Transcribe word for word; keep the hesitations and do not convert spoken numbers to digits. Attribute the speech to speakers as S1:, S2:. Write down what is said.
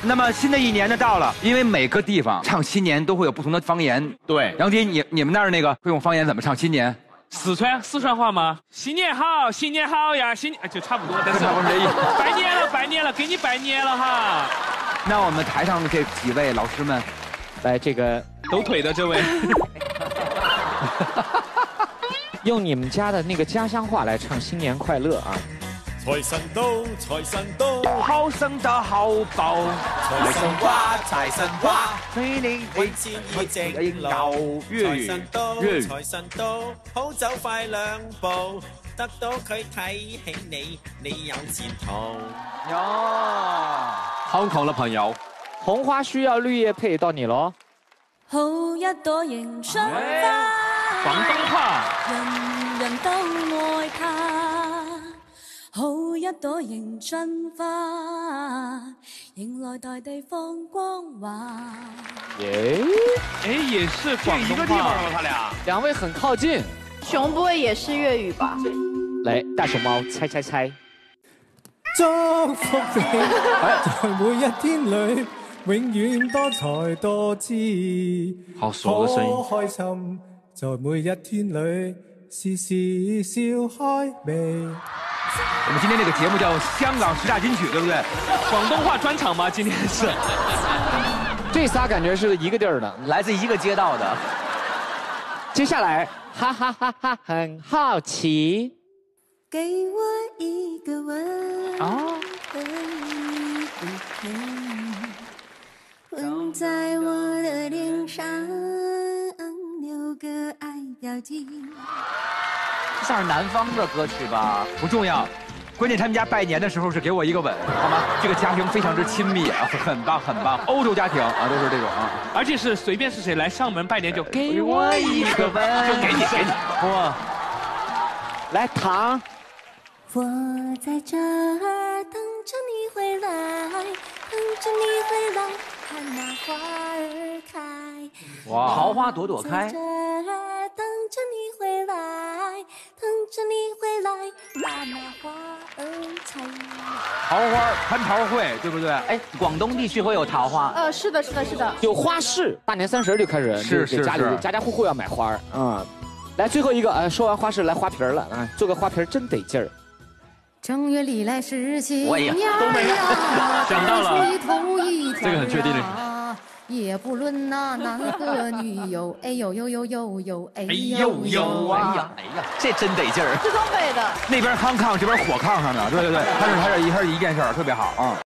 S1: 那么新的一年呢到了，因为每个地方唱新年都会有不同的方言。
S2: 对，
S1: 杨迪，你你们那儿那个会用方言怎么唱新年？
S3: 四川四川话吗？新年好，新年好呀，新就差不多，但是
S1: 差不多这意思。
S3: 拜年了，拜年了，给你拜年了哈。
S1: 那我们台上的这几位老师们，
S4: 来这个
S3: 抖腿的这位，
S4: 用你们家的那个家乡话来唱新年快乐啊！
S5: 财神到，财神到，
S1: 好生得好報，
S5: 财神话，财神话，
S1: 俾你
S5: 揾錢易直路。財神到，財神到，好走快兩步，得到佢睇起你，你有前途。
S1: 哟，
S2: 香港的朋友，
S4: 紅花需要綠葉配到你咯。
S6: 好一朵迎春花，
S3: 廣東話，
S6: 人人都愛它。好一朵迎春花，迎來大地放光華。
S4: 耶，
S3: 哎，也是廣
S1: 一个
S3: 東話。
S1: 地方了，他俩。
S4: 兩位很靠近。
S7: 熊不会也是粤语吧？
S4: 來，大熊貓猜猜猜。
S8: 祝福你，在每一天裏，永遠多才多姿。
S2: 好熟的聲音。
S8: 可開心，在每一天裏，時時笑開眉。
S1: 我们今天这个节目叫香港十大金曲，对不对？
S3: 廣東話專場嗎？今天是。
S4: 這仨感覺是一個地兒的，
S1: 来自一个街道的。
S4: 接下來，哈哈哈哈，很好奇。
S6: 給我一個吻，
S4: 哦，
S6: 吻在我的臉上，留個愛標記。
S1: 这像是南方的歌曲吧？不重要，关键他们家拜年的时候是给我一个吻，好吗？这个家庭非常之亲密啊，很棒很棒。欧洲家庭啊，都是这种啊。
S3: 而且是隨便是誰來上門拜年就給我一個吻，
S1: 就給你給你。哇，
S4: 來糖。
S6: 我在這兒等着你回來，等着你回來，看那花兒開。
S1: 哇，桃花朵朵開。
S6: 在這兒等着你回來，等着你回來，把那花兒採。
S1: 桃花蟠桃會，對不對？哎，廣東地區會有桃花。
S7: 呃，是的，是的，是的。
S4: 有花市，大年三十就開始，
S1: 是是
S4: 家裡家家戶戶要買花啊。來最後一個，呃，說完花市來花瓶了啊，做個花瓶真得勁兒。
S6: 正月裡來是新年呀，
S3: 想到了
S6: 一頭一條
S2: 這個很確定的。
S6: 也不論那男和女有，哎呦呦呦呦呦，哎呦呦
S1: 哎呀哎呀，這真得勁兒。
S7: 是東北的。
S1: 那邊康康，這邊火炕上的，對對對，它是它是一它是一件事兒，特別好啊。